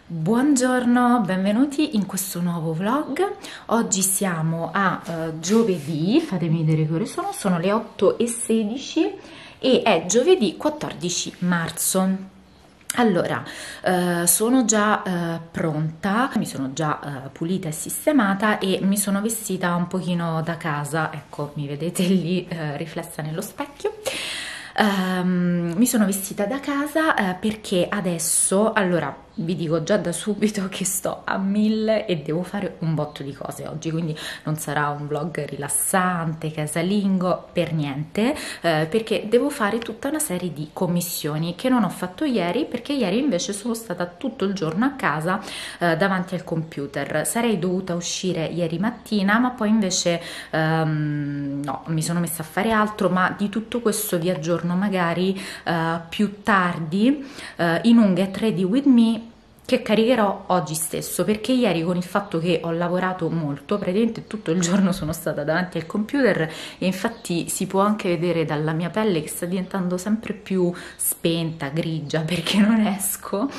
Buongiorno, benvenuti in questo nuovo vlog. Oggi siamo a giovedì, fatemi vedere che ore sono le 8:16 e è giovedì 14 marzo. Allora, sono già pronta, mi sono già pulita e sistemata e mi sono vestita un pochino da casa, ecco, mi vedete lì riflessa nello specchio. Mi sono vestita da casa perché adesso, allora vi dico già da subito che sto a 1000 e devo fare un botto di cose oggi, quindi non sarà un vlog rilassante, casalingo, per niente, perché devo fare tutta una serie di commissioni che non ho fatto ieri, perché ieri invece sono stata tutto il giorno a casa davanti al computer. Sarei dovuta uscire ieri mattina, ma poi invece no, mi sono messa a fare altro, ma di tutto questo vi aggiorno magari più tardi in un Get Ready With Me che caricherò oggi stesso, perché ieri, con il fatto che ho lavorato molto, praticamente tutto il giorno sono stata davanti al computer e infatti si può anche vedere dalla mia pelle che sta diventando sempre più spenta, grigia, perché non esco.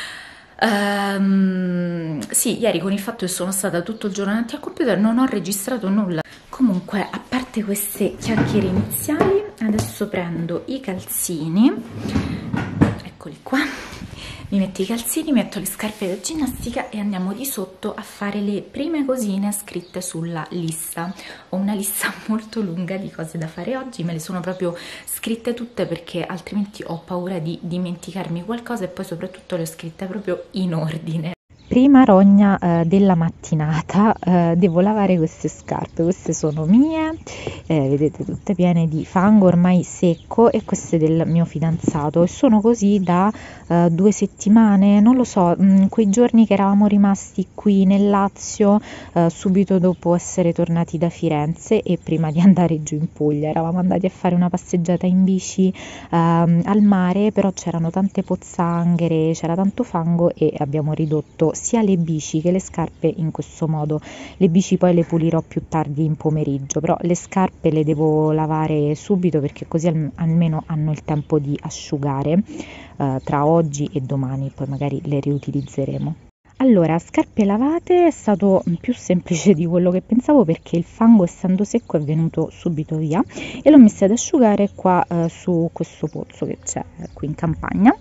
Sì, ieri con il fatto che sono stata tutto il giorno davanti al computer non ho registrato nulla. Comunque, a parte queste chiacchiere iniziali, adesso prendo i calzini, eccoli qua, mi metto i calzini, metto le scarpe da ginnastica e andiamo di sotto a fare le prime cosine scritte sulla lista. Ho una lista molto lunga di cose da fare oggi, me le sono proprio scritte tutte perché altrimenti ho paura di dimenticarmi qualcosa, e poi soprattutto le ho scritte proprio in ordine. Prima rogna della mattinata, devo lavare queste scarpe, queste sono mie, vedete tutte piene di fango ormai secco, e queste del mio fidanzato, e sono così da 2 settimane, non lo so, quei giorni che eravamo rimasti qui nel Lazio subito dopo essere tornati da Firenze e prima di andare giù in Puglia. Eravamo andati a fare una passeggiata in bici al mare, però c'erano tante pozzanghere, c'era tanto fango e abbiamo ridotto sia le bici che le scarpe in questo modo. Le bici poi le pulirò più tardi in pomeriggio, però le scarpe le devo lavare subito perché così almeno hanno il tempo di asciugare tra oggi e domani, poi magari le riutilizzeremo. Allora, scarpe lavate è stato più semplice di quello che pensavo, perché il fango, essendo secco, è venuto subito via, e l'ho messa ad asciugare qua su questo pozzo che c'è qui in campagna.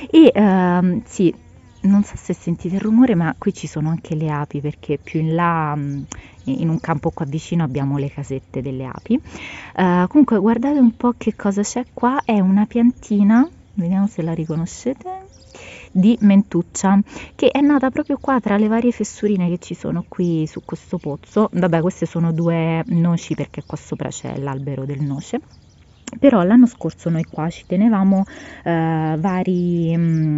E sì, non so se sentite il rumore, ma qui ci sono anche le api, perché più in là, in un campo qua vicino, abbiamo le casette delle api. Comunque guardate un po' che cosa c'è qua, è una piantina, vediamo se la riconoscete, di mentuccia, che è nata proprio qua tra le varie fessurine che ci sono qui su questo pozzo. Vabbè, queste sono 2 noci, perché qua sopra c'è l'albero del noce. Però l'anno scorso noi qua ci tenevamo vari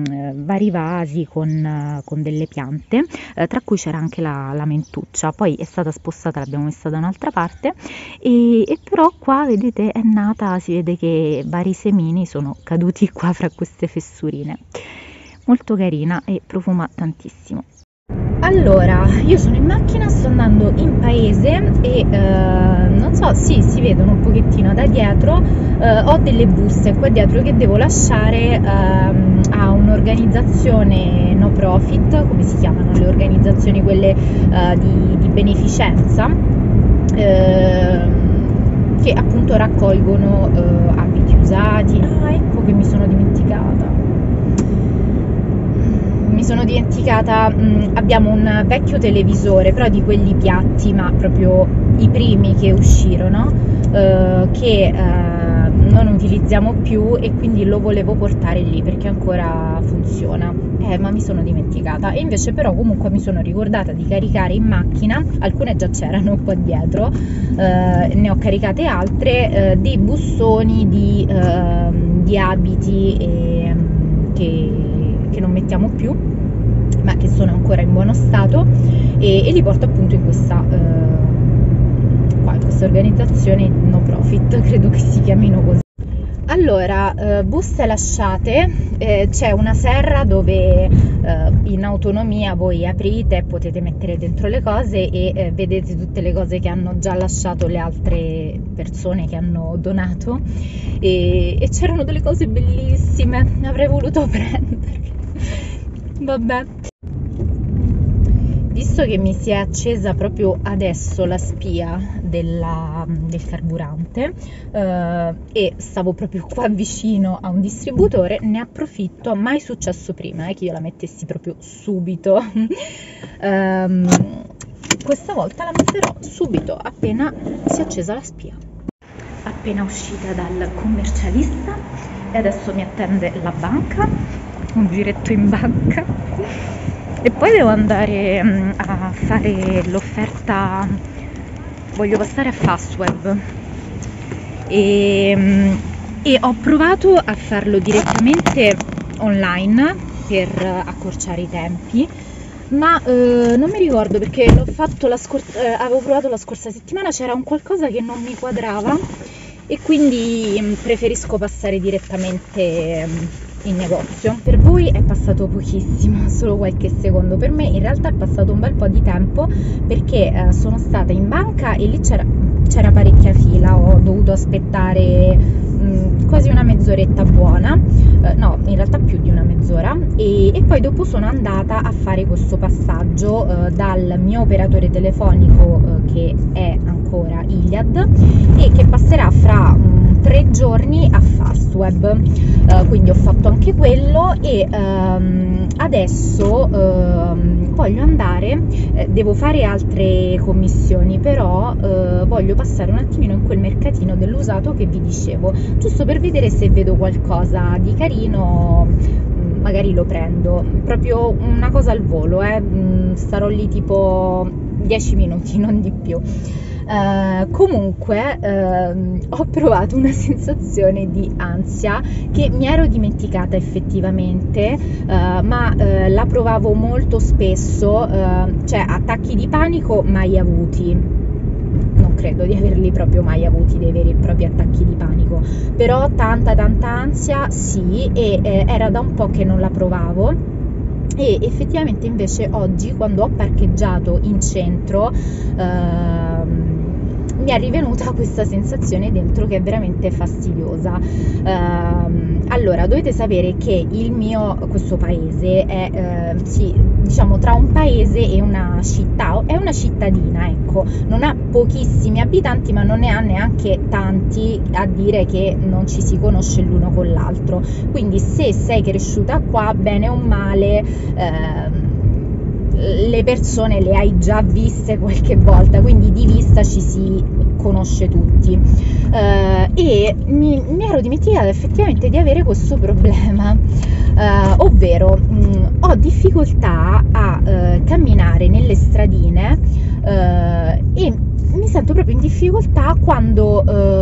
vasi con delle piante, tra cui c'era anche la mentuccia. Poi è stata spostata, l'abbiamo messa da un'altra parte, e però qua vedete è nata, si vede che vari semini sono caduti qua fra queste fessurine. Molto carina e profuma tantissimo. Allora, io sono in macchina, sto andando in paese e non so, sì, si vedono un pochettino da dietro, ho delle buste qua dietro che devo lasciare a un'organizzazione no profit, come si chiamano le organizzazioni quelle di beneficenza, che appunto raccolgono abiti usati. Ah, ecco che mi sono dimenticata, abbiamo un vecchio televisore, però di quelli piatti, ma proprio i primi che uscirono, che non utilizziamo più, e quindi lo volevo portare lì perché ancora funziona, ma mi sono dimenticata. E invece però comunque mi sono ricordata di caricare in macchina, alcune già c'erano qua dietro, ne ho caricate altre, dei bustoni di abiti che non mettiamo più, ma che sono ancora in buono stato, e li porto appunto in questa organizzazione no profit, credo che si chiamino così. Allora, buste lasciate, c'è una serra dove in autonomia voi aprite e potete mettere dentro le cose e vedete tutte le cose che hanno già lasciato le altre persone che hanno donato, e c'erano delle cose bellissime, avrei voluto prenderle, vabbè. Visto che mi si è accesa proprio adesso la spia del carburante e stavo proprio qua vicino a un distributore, ne approfitto, mai successo prima che io la mettessi proprio subito. Questa volta la metterò subito appena si è accesa la spia. Appena uscita dal commercialista e adesso mi attende la banca, un giretto in banca e poi devo andare a fare l'offerta, voglio passare a Fastweb e ho provato a farlo direttamente online per accorciare i tempi, ma non mi ricordo perché l'ho fatto avevo provato la scorsa settimana, c'era un qualcosa che non mi quadrava e quindi preferisco passare direttamente in negozio. Per voi è passato pochissimo, solo qualche secondo, per me in realtà è passato un bel po' di tempo perché sono stata in banca e lì c'era parecchia fila, ho dovuto aspettare quasi una mezz'oretta buona, no, in realtà più di una mezz'ora, e poi dopo sono andata a fare questo passaggio dal mio operatore telefonico che è ancora Iliad e che passerà fra 3 giorni a Fastweb, quindi ho fatto anche quello e adesso voglio andare, devo fare altre commissioni, però voglio passare un attimino in quel mercatino dell'usato che vi dicevo, giusto per vedere se vedo qualcosa di carino, magari lo prendo, proprio una cosa al volo, starò lì tipo 10 minuti, non di più. Comunque ho provato una sensazione di ansia che mi ero dimenticata effettivamente, ma la provavo molto spesso, cioè attacchi di panico mai avuti, non credo di averli proprio mai avuti dei veri e propri attacchi di panico, però tanta ansia sì, e era da un po' che non la provavo. E effettivamente invece oggi, quando ho parcheggiato in centro, mi è rivenuta questa sensazione dentro che è veramente fastidiosa. Allora, dovete sapere che questo paese è, sì, diciamo tra un paese e una città, è una cittadina, ecco, non ha pochissimi abitanti, ma non ne ha neanche tanti a dire che non ci si conosce l'uno con l'altro. Quindi se sei cresciuta qua, bene o male, le persone le hai già viste qualche volta, quindi di vista ci si conosce tutti, e mi ero dimenticata effettivamente di avere questo problema, ovvero ho difficoltà a camminare nelle stradine e mi sento proprio in difficoltà quando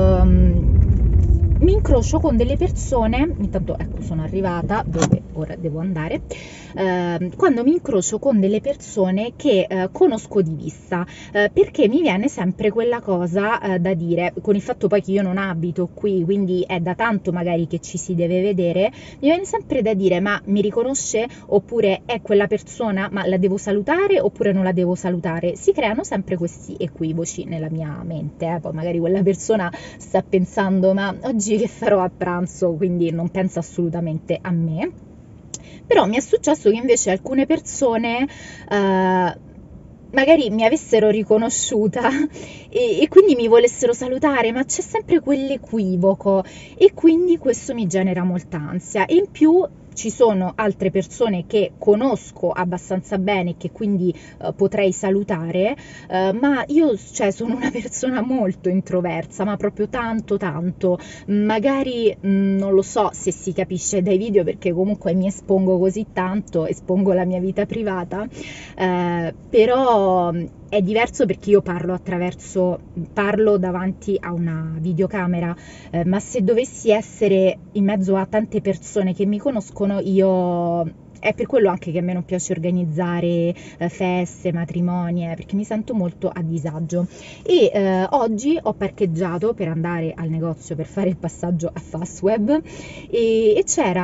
mi incrocio con delle persone. Intanto ecco, sono arrivata dove ora devo andare. Quando mi incrocio con delle persone che conosco di vista, perché mi viene sempre quella cosa da dire, con il fatto poi che io non abito qui, quindi è da tanto magari che ci si deve vedere, mi viene sempre da dire: ma mi riconosce? Oppure è quella persona, ma la devo salutare oppure non la devo salutare? Si creano sempre questi equivoci nella mia mente, poi magari quella persona sta pensando: ma oggi che farò a pranzo? Quindi non pensa assolutamente a me. Però mi è successo che invece alcune persone magari mi avessero riconosciuta e quindi mi volessero salutare, ma c'è sempre quell'equivoco e quindi questo mi genera molta ansia. E in più ci sono altre persone che conosco abbastanza bene e che quindi potrei salutare, ma io, cioè, sono una persona molto introversa, ma proprio tanto, magari non lo so se si capisce dai video, perché comunque mi espongo così tanto, espongo la mia vita privata, però è diverso perché io parlo davanti a una videocamera, ma se dovessi essere in mezzo a tante persone che mi conoscono, è per quello anche che a me non piace organizzare feste, matrimoni, perché mi sento molto a disagio. E oggi ho parcheggiato per andare al negozio per fare il passaggio a Fastweb e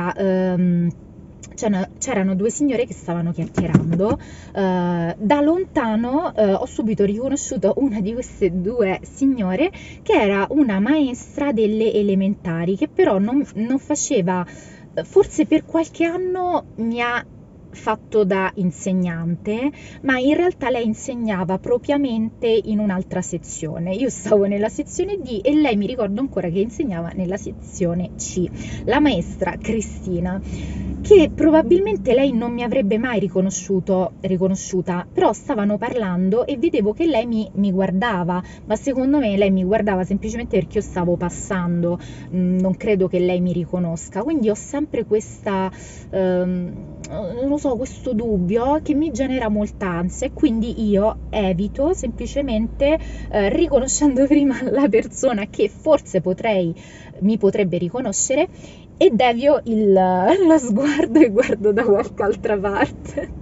c'erano due signore che stavano chiacchierando. Da lontano ho subito riconosciuto una di queste due signore, che era una maestra delle elementari, che però non faceva, forse per qualche anno mi ha fatto da insegnante, ma in realtà lei insegnava propriamente in un'altra sezione. Io stavo nella sezione D e lei mi ricordo ancora che insegnava nella sezione C, la maestra Cristina, che probabilmente lei non mi avrebbe mai riconosciuta, però stavano parlando e vedevo che lei mi guardava, ma secondo me lei mi guardava semplicemente perché io stavo passando, non credo che lei mi riconosca, quindi ho sempre questa, non lo so, questo dubbio che mi genera molta ansia e quindi io evito semplicemente, riconoscendo prima la persona che forse mi potrebbe riconoscere, e devio lo sguardo e guardo da qualche altra parte.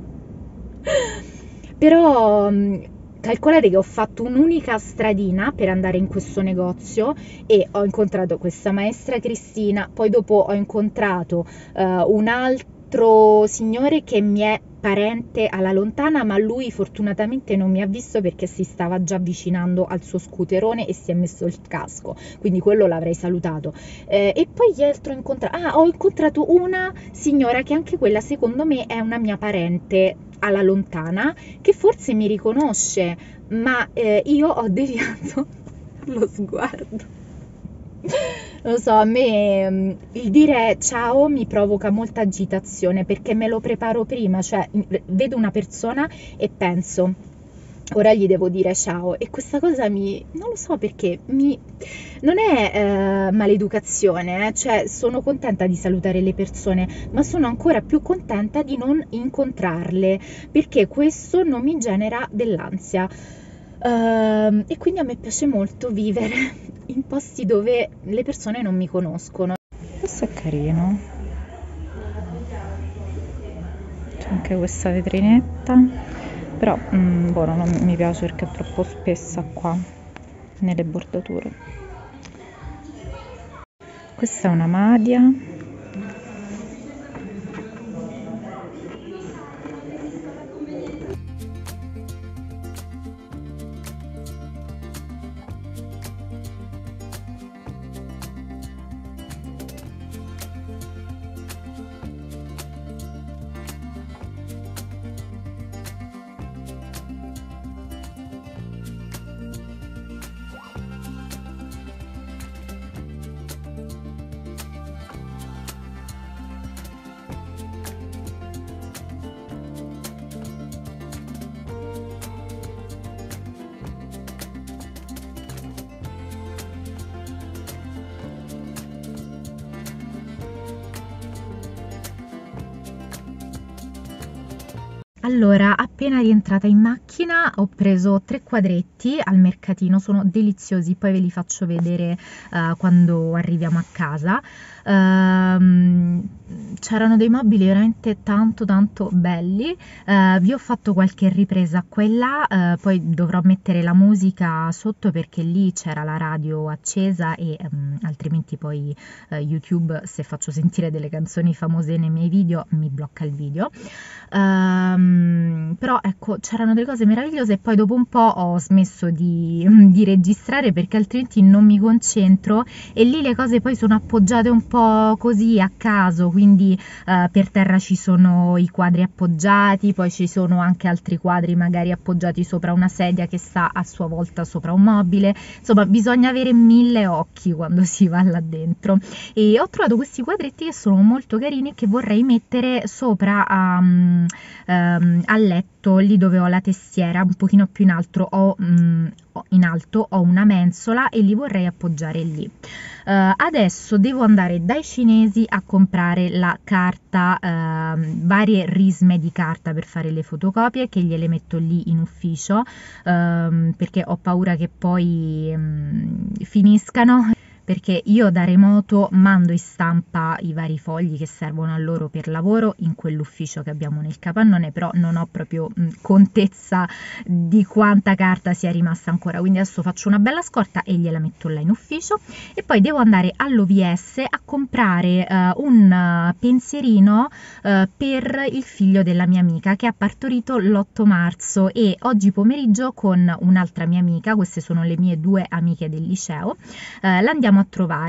Però calcolate che ho fatto un'unica stradina per andare in questo negozio e ho incontrato questa maestra Cristina, poi dopo ho incontrato un altro signore che mi è parente alla lontana, ma lui fortunatamente non mi ha visto perché si stava già avvicinando al suo scooterone e si è messo il casco, quindi quello l'avrei salutato. E poi gli altri ho incontrato una signora che anche quella secondo me è una mia parente alla lontana, che forse mi riconosce, ma io ho deviato lo sguardo. Non lo so, a me il dire ciao mi provoca molta agitazione perché me lo preparo prima, cioè vedo una persona e penso, ora gli devo dire ciao, e questa cosa non lo so perché, non è maleducazione, cioè sono contenta di salutare le persone, ma sono ancora più contenta di non incontrarle, perché questo non mi genera dell'ansia. E quindi a me piace molto vivere in posti dove le persone non mi conoscono. Questo è carino, c'è anche questa vetrinetta, però boh, non mi piace perché è troppo spessa qua nelle bordature. Questa è una madia. Allora, appena rientrata in macchina ho preso 3 quadretti al mercatino, sono deliziosi, poi ve li faccio vedere quando arriviamo a casa. C'erano dei mobili veramente tanto belli, vi ho fatto qualche ripresa qua e là, poi dovrò mettere la musica sotto perché lì c'era la radio accesa e altrimenti poi YouTube, se faccio sentire delle canzoni famose nei miei video, mi blocca il video. Però ecco, c'erano delle cose meravigliose e poi dopo un po' ho smesso di registrare perché altrimenti non mi concentro e lì le cose poi sono appoggiate un po' così a caso, quindi per terra ci sono i quadri appoggiati, poi ci sono anche altri quadri magari appoggiati sopra una sedia che sta a sua volta sopra un mobile, insomma bisogna avere 1000 occhi quando si va là dentro. E ho trovato questi quadretti che sono molto carini che vorrei mettere sopra al letto, lì dove ho la testiera, un pochino più in alto ho una mensola e li vorrei appoggiare lì. Adesso devo andare dai cinesi a comprare la carta, varie risme di carta per fare le fotocopie, che gliele metto lì in ufficio, perché ho paura che poi finiscano. Perché io da remoto mando in stampa i vari fogli che servono a loro per lavoro in quell'ufficio che abbiamo nel capannone, però non ho proprio contezza di quanta carta sia rimasta ancora, quindi adesso faccio una bella scorta e gliela metto là in ufficio. E poi devo andare all'OVS a comprare un pensierino per il figlio della mia amica che ha partorito l'8 marzo e oggi pomeriggio con un'altra mia amica, queste sono le mie 2 amiche del liceo, l'andiamo a trovare.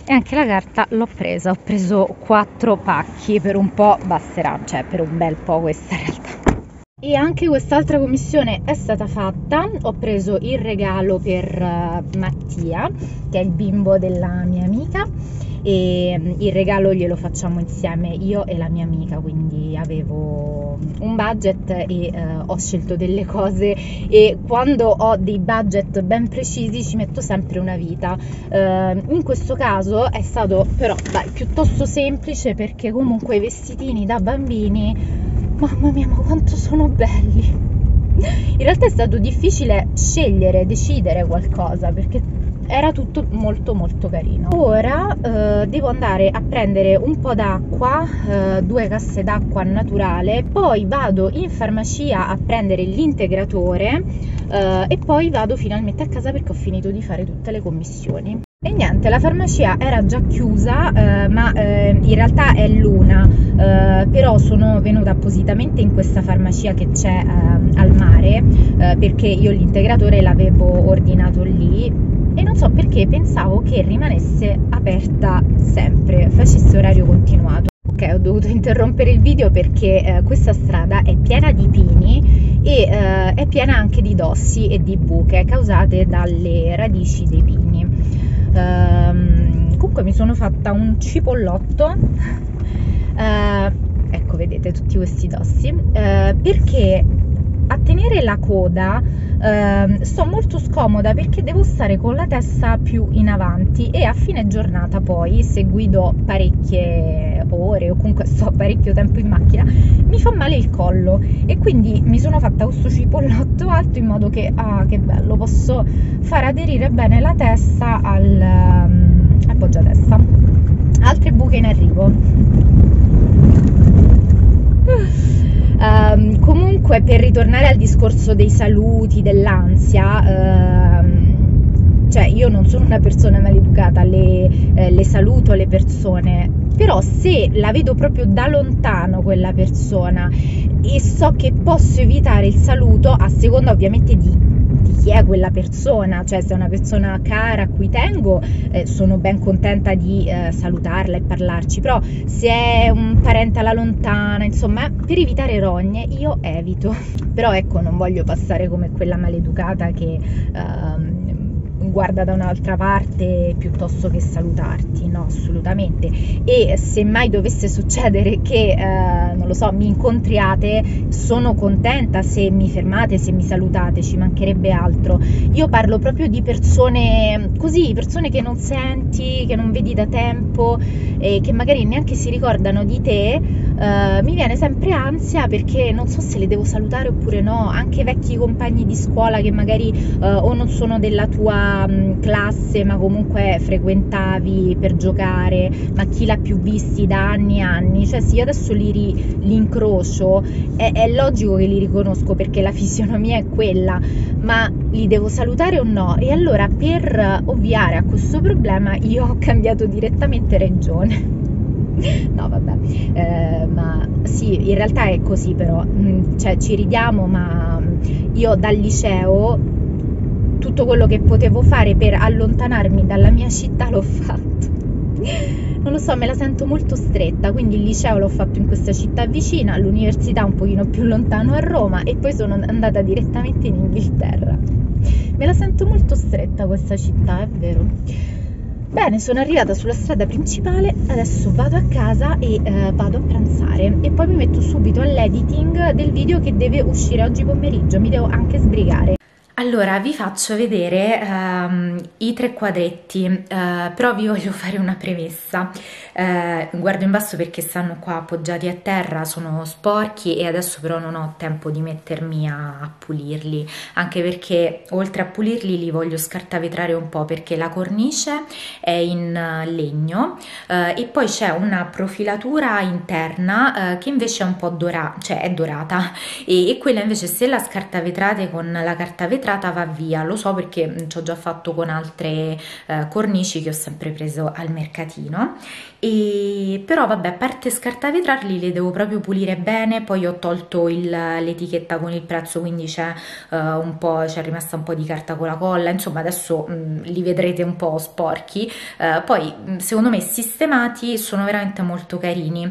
E anche la carta l'ho presa, ho preso 4 pacchi, per un po' basterà, cioè per un bel po' questa in realtà. E anche quest'altra commissione è stata fatta, ho preso il regalo per Mattia, che è il bimbo della mia amica, e il regalo glielo facciamo insieme io e la mia amica, quindi avevo un budget e ho scelto delle cose, e quando ho dei budget ben precisi ci metto sempre una vita. In questo caso è stato però piuttosto semplice, perché comunque i vestitini da bambini, mamma mia, ma quanto sono belli! In realtà è stato difficile decidere qualcosa, perché era tutto molto molto carino. Ora devo andare a prendere un po' d'acqua, 2 casse d'acqua naturale, poi vado in farmacia a prendere l'integratore e poi vado finalmente a casa perché ho finito di fare tutte le commissioni. E niente, la farmacia era già chiusa, ma in realtà è l'una, però sono venuta appositamente in questa farmacia che c'è al mare, perché io l'integratore l'avevo ordinato lì e non so perché pensavo che rimanesse aperta sempre, facesse orario continuato. Ok, ho dovuto interrompere il video perché questa strada è piena di pini e è piena anche di dossi e di buche causate dalle radici dei pini. Comunque mi sono fatta un cipollotto, ecco, vedete tutti questi dossi, perché a tenere la coda sto molto scomoda, perché devo stare con la testa più in avanti, e a fine giornata poi, se guido parecchie ore o comunque sto parecchio tempo in macchina, mi fa male il collo, e quindi mi sono fatta questo cipollotto alto in modo che, che bello, posso far aderire bene la testa al poggiatesta. Altre buche in arrivo. Comunque, per ritornare al discorso dei saluti, dell'ansia, cioè io non sono una persona maleducata, le saluto le persone, però se la vedo proprio da lontano quella persona e so che posso evitare il saluto, a seconda ovviamente di chi è quella persona, cioè se è una persona cara a cui tengo, sono ben contenta di salutarla e parlarci, però se è un parente alla lontana, insomma, per evitare rogne io evito. Però ecco, non voglio passare come quella maleducata che guarda da un'altra parte piuttosto che salutarti, no, assolutamente. E se mai dovesse succedere che non lo so, mi incontriate, sono contenta se mi fermate, se mi salutate, ci mancherebbe altro. Io parlo proprio di persone così, persone che non senti, che non vedi da tempo e che magari neanche si ricordano di te. Mi viene sempre ansia, perché non so se le devo salutare oppure no, anche vecchi compagni di scuola che magari o non sono della tua classe, ma comunque frequentavi per giocare, ma chi l'ha più visti da anni e anni, cioè se io adesso li incrocio è logico che li riconosco, perché la fisionomia è quella, ma li devo salutare o no? E allora, per ovviare a questo problema, io ho cambiato direttamente regione. No, vabbè, ma sì, in realtà è così, però, cioè ci ridiamo, ma io dal liceo tutto quello che potevo fare per allontanarmi dalla mia città l'ho fatto. Non lo so, me la sento molto stretta, quindi il liceo l'ho fatto in questa città vicina, l'università un pochino più lontano a Roma, e poi sono andata direttamente in Inghilterra. Me la sento molto stretta questa città, è vero. Bene, sono arrivata sulla strada principale, adesso vado a casa e vado a pranzare, e poi mi metto subito all'editing del video che deve uscire oggi pomeriggio, mi devo anche sbrigare. Allora, vi faccio vedere i 3 quadretti, però vi voglio fare una premessa. Guardo in basso perché stanno qua appoggiati a terra, sono sporchi, e adesso però non ho tempo di mettermi a pulirli, anche perché oltre a pulirli li voglio scartavetrare un po', perché la cornice è in legno e poi c'è una profilatura interna che invece è un po' dorata, cioè è dorata, e quella invece, se la scartavetrate con la carta vetrata, vetrata va via, lo so perché ci ho già fatto con altre cornici che ho sempre preso al mercatino. E però vabbè, a parte scartavetrarli li devo proprio pulire bene. Poi ho tolto l'etichetta con il prezzo, quindi c'è un po', c'è rimasta un po' di carta con la colla, insomma adesso li vedrete un po' sporchi, poi secondo me sistemati sono veramente molto carini.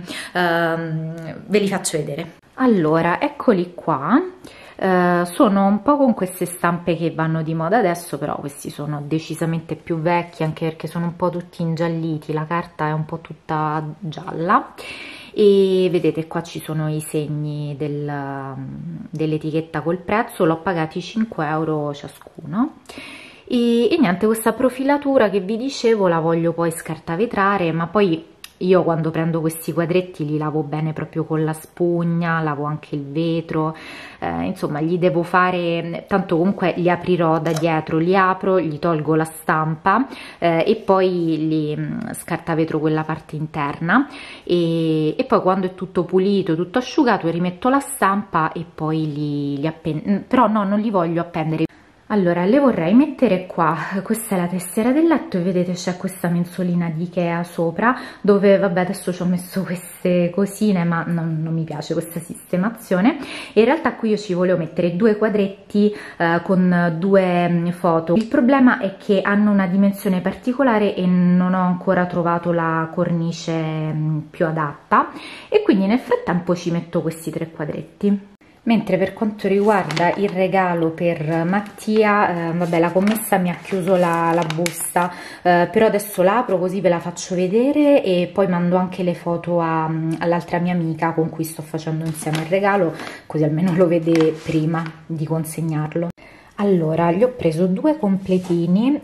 Ve li faccio vedere. Allora, eccoli qua. Sono un po' con queste stampe che vanno di moda adesso, però questi sono decisamente più vecchi, anche perché sono un po' tutti ingialliti, la carta è un po' tutta gialla e vedete qua ci sono i segni dell'etichetta col prezzo. L'ho pagati 5 euro ciascuno. E niente, questa profilatura che vi dicevo la voglio poi scartavetrare, ma poi io quando prendo questi quadretti li lavo bene proprio con la spugna, lavo anche il vetro, insomma gli devo fare, tanto comunque li aprirò da dietro, li apro, gli tolgo la stampa e poi li scartavetro quella parte interna e poi quando è tutto pulito, tutto asciugato rimetto la stampa e poi li appendo, però no, non li voglio appendere. Allora, le vorrei mettere qua, questa è la tessera del letto e vedete c'è questa mensolina di Ikea sopra, dove vabbè adesso ci ho messo queste cosine ma non mi piace questa sistemazione. E in realtà qui io ci volevo mettere due quadretti con due foto. Il problema è che hanno una dimensione particolare e non ho ancora trovato la cornice più adatta e quindi nel frattempo ci metto questi 3 quadretti. Mentre per quanto riguarda il regalo per Mattia, vabbè la commessa mi ha chiuso la busta, però adesso l'apro così ve la faccio vedere e poi mando anche le foto all'altra mia amica con cui sto facendo insieme il regalo, così almeno lo vede prima di consegnarlo. Allora, gli ho preso 2 completini,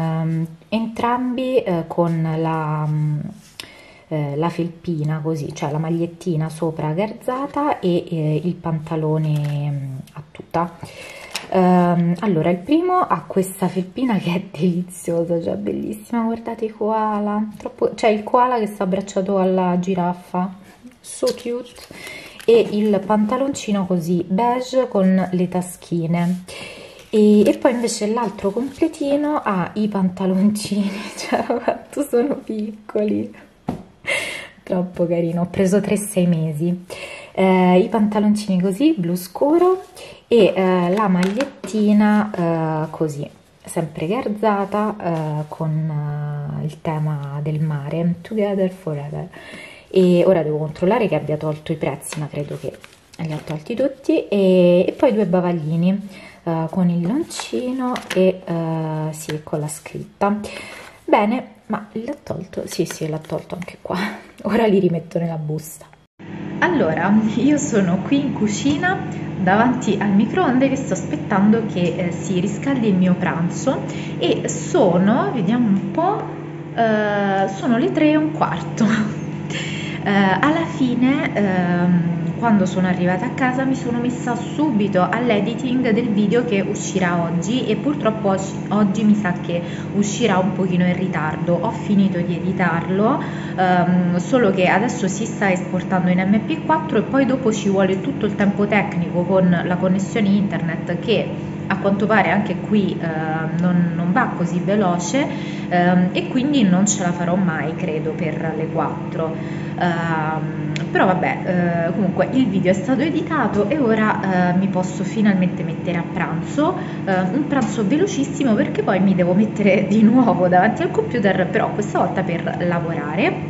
entrambi con la felpina così, cioè la magliettina sopra garzata e il pantalone a tuta. Allora il primo ha questa felpina che è deliziosa, cioè bellissima, guardate i koala, troppo, cioè il koala che sta abbracciato alla giraffa, so cute, e il pantaloncino così beige con le taschine. E poi invece l'altro completino ha i pantaloncini, cioè quanto sono piccoli, troppo carino. Ho preso 3-6 mesi, i pantaloncini così blu scuro e la magliettina così sempre garzata con il tema del mare, Together Forever. E ora devo controllare che abbia tolto i prezzi, ma credo che li ha tolti tutti. E poi 2 bavaglini con il loncino e sì, con la scritta. Bene, ma l'ha tolto? Sì, l'ha tolto anche qua. Ora li rimetto nella busta. Allora, io sono qui in cucina davanti al microonde che sto aspettando che si riscaldi il mio pranzo e sono, vediamo un po', sono le 3:15. Alla fine, quando sono arrivata a casa mi sono messa subito all'editing del video che uscirà oggi e purtroppo oggi mi sa che uscirà un pochino in ritardo. Ho finito di editarlo, solo che adesso si sta esportando in MP4 e poi dopo ci vuole tutto il tempo tecnico con la connessione internet che a quanto pare anche qui non va così veloce e quindi non ce la farò mai, credo, per le 4. Però vabbè, comunque il video è stato editato e ora mi posso finalmente mettere a pranzo, un pranzo velocissimo perché poi mi devo mettere di nuovo davanti al computer, però questa volta per lavorare.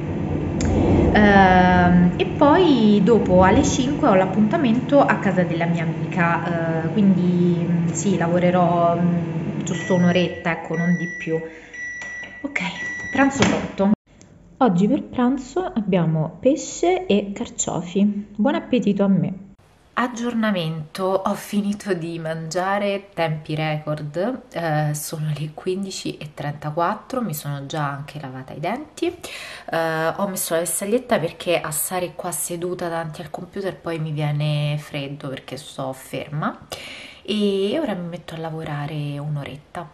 E poi dopo alle 5 ho l'appuntamento a casa della mia amica, quindi sì, lavorerò giusto un'oretta, ecco, non di più. Ok, pranzo pronto. Oggi per pranzo abbiamo pesce e carciofi. Buon appetito a me. Aggiornamento, ho finito di mangiare, tempi record, sono le 15:34, mi sono già anche lavata i denti, ho messo la vestaglietta perché a stare qua seduta davanti al computer poi mi viene freddo perché sto ferma e ora mi metto a lavorare un'oretta.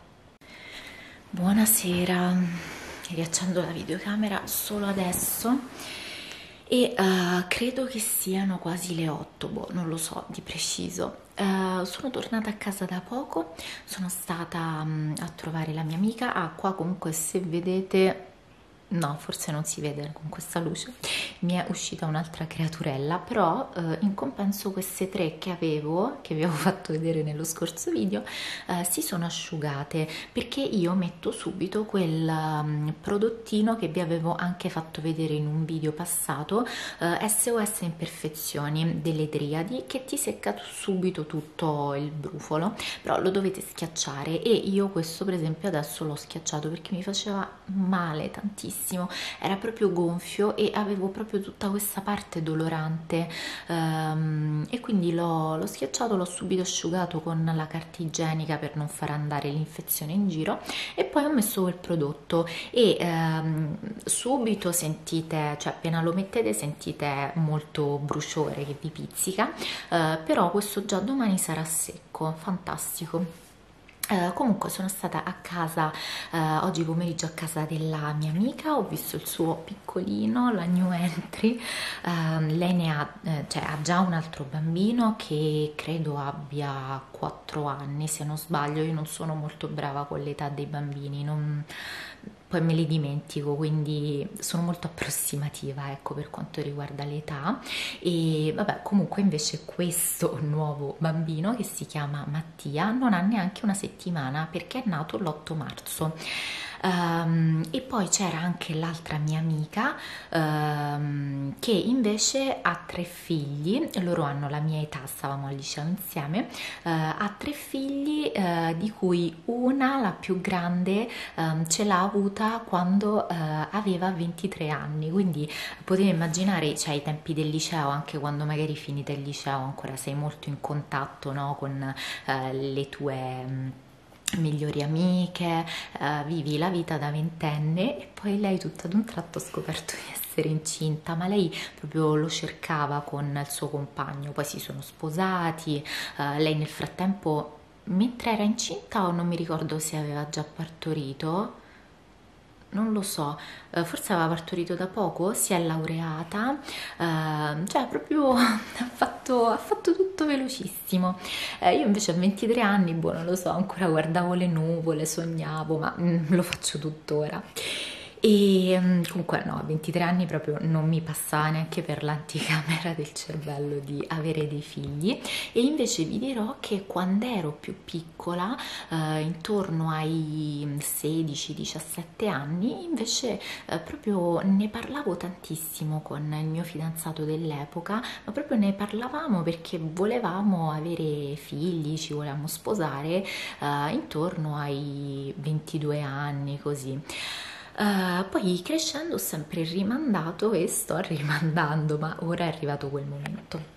Buonasera, riaccendo la videocamera solo adesso e credo che siano quasi le 8, boh, non lo so di preciso. Sono tornata a casa da poco, sono stata a trovare la mia amica. Ah, qua comunque se vedete, no, forse non si vede con questa luce, mi è uscita un'altra creaturella, però in compenso queste tre che vi avevo fatto vedere nello scorso video, si sono asciugate, perché io metto subito quel prodottino che vi avevo anche fatto vedere in un video passato, SOS Imperfezioni delle Driadi, che ti secca subito tutto il brufolo, però lo dovete schiacciare, e io questo per esempio adesso l'ho schiacciato perché mi faceva male tantissimo, era proprio gonfio e avevo proprio tutta questa parte dolorante, e quindi l'ho schiacciato, l'ho subito asciugato con la carta igienica per non far andare l'infezione in giro, e poi ho messo quel prodotto e subito sentite, cioè appena lo mettete sentite molto bruciore che vi pizzica, però questo già domani sarà secco, fantastico. Comunque sono stata a casa oggi pomeriggio a casa della mia amica, ho visto il suo piccolino, la new entry. Lei ne ha, cioè, ha già un altro bambino che credo abbia 4 anni se non sbaglio. Io non sono molto brava con l'età dei bambini, poi me li dimentico, quindi sono molto approssimativa, ecco, per quanto riguarda l'età. E vabbè, comunque invece questo nuovo bambino, che si chiama Mattia, non ha neanche una settimana perché è nato l'8 marzo. E poi c'era anche l'altra mia amica, che invece ha 3 figli, loro hanno la mia età, stavamo al liceo insieme, ha 3 figli, di cui una, la più grande, ce l'ha avuta quando aveva 23 anni, quindi potete immaginare, cioè, ai tempi del liceo, anche quando magari finite il liceo ancora sei molto in contatto, no, con le tue migliori amiche, vivi la vita da ventenne, e poi lei tutto ad un tratto ha scoperto di essere incinta, ma lei proprio lo cercava con il suo compagno, poi si sono sposati, lei nel frattempo, mentre era incinta, o non mi ricordo se aveva già partorito, non lo so, forse aveva partorito da poco, si è laureata, cioè proprio ha fatto tutto velocissimo. Io invece a 23 anni, boh, non lo so, ancora guardavo le nuvole, sognavo, ma lo faccio tuttora. E comunque no, a 23 anni proprio non mi passava neanche per l'anticamera del cervello di avere dei figli. E invece vi dirò che quando ero più piccola, intorno ai 16-17 anni, invece proprio ne parlavo tantissimo con il mio fidanzato dell'epoca, ma proprio ne parlavamo perché volevamo avere figli, ci volevamo sposare intorno ai 22 anni, così. Poi crescendo ho sempre rimandato e sto rimandando, ma ora è arrivato quel momento.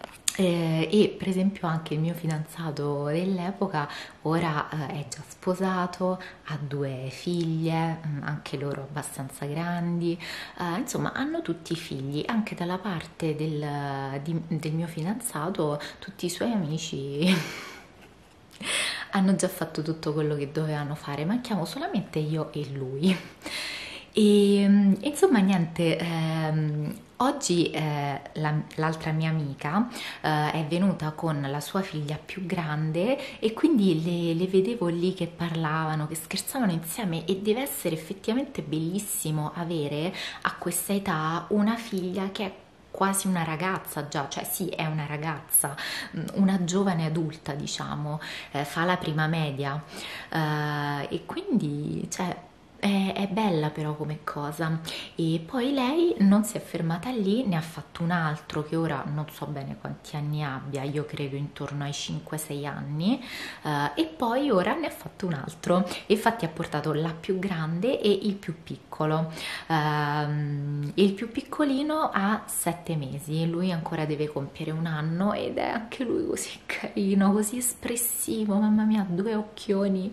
E per esempio anche il mio fidanzato dell'epoca ora è già sposato, ha 2 figlie, anche loro abbastanza grandi, insomma hanno tutti figli, anche dalla parte del mio fidanzato tutti i suoi amici hanno già fatto tutto quello che dovevano fare, manchiamo solamente io e lui. E insomma niente, oggi l'altra mia amica è venuta con la sua figlia più grande, e quindi le vedevo lì che parlavano, che scherzavano insieme, e deve essere effettivamente bellissimo avere a questa età una figlia che è quasi una ragazza già, cioè sì, è una ragazza, una giovane adulta, diciamo, fa la prima media, e quindi, cioè, è bella però come cosa. E poi lei non si è fermata lì, ne ha fatto un altro che ora non so bene quanti anni abbia, io credo intorno ai 5-6 anni, e poi ora ne ha fatto un altro, infatti ha portato la più grande e il più piccolo. Il più piccolino ha 7 mesi, lui ancora deve compiere 1 anno, ed è anche lui così carino, così espressivo, mamma mia, 2 occhioni.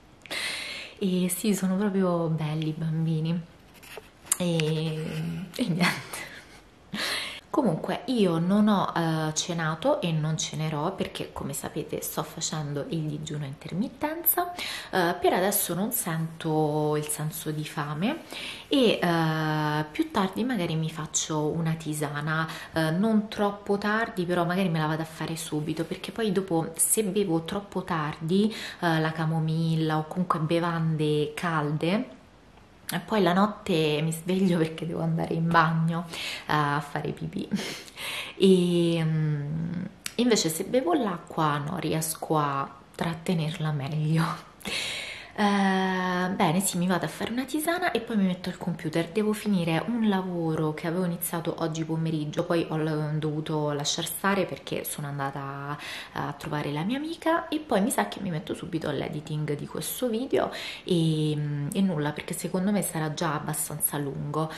E sì, sono proprio belli i bambini. E niente. Comunque io non ho cenato e non cenerò perché come sapete sto facendo il digiuno a intermittenza, per adesso non sento il senso di fame e più tardi magari mi faccio una tisana, non troppo tardi però magari me la vado a fare subito perché poi dopo se bevo troppo tardi la camomilla o comunque bevande calde e poi la notte mi sveglio perché devo andare in bagno a fare pipì. E invece se bevo l'acqua no, riesco a trattenerla meglio. Bene, sì, mi vado a fare una tisana e poi mi metto al computer. Devo finire un lavoro che avevo iniziato oggi pomeriggio, poi ho dovuto lasciar stare perché sono andata a trovare la mia amica e poi mi sa che mi metto subito all'editing di questo video e nulla, perché secondo me sarà già abbastanza lungo.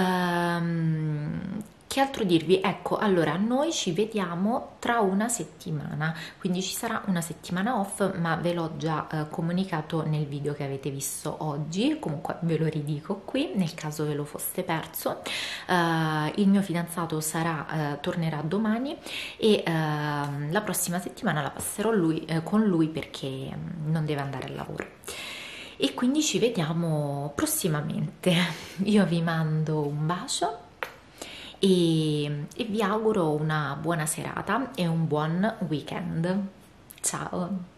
Che altro dirvi? Ecco, allora noi ci vediamo tra una settimana, quindi ci sarà una settimana off, ma ve l'ho già comunicato nel video che avete visto oggi, comunque ve lo ridico qui nel caso ve lo foste perso. Il mio fidanzato tornerà domani e la prossima settimana la passerò con lui perché non deve andare al lavoro. E quindi ci vediamo prossimamente. Io vi mando un bacio e vi auguro una buona serata e un buon weekend. Ciao!